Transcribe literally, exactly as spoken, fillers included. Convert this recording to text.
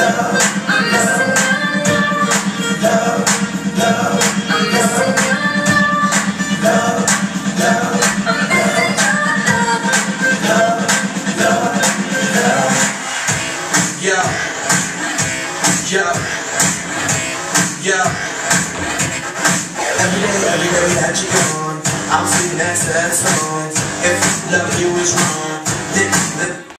Yeah, yeah. Every day, every day that you're gone, I'm singing that sad song. If love you is wrong,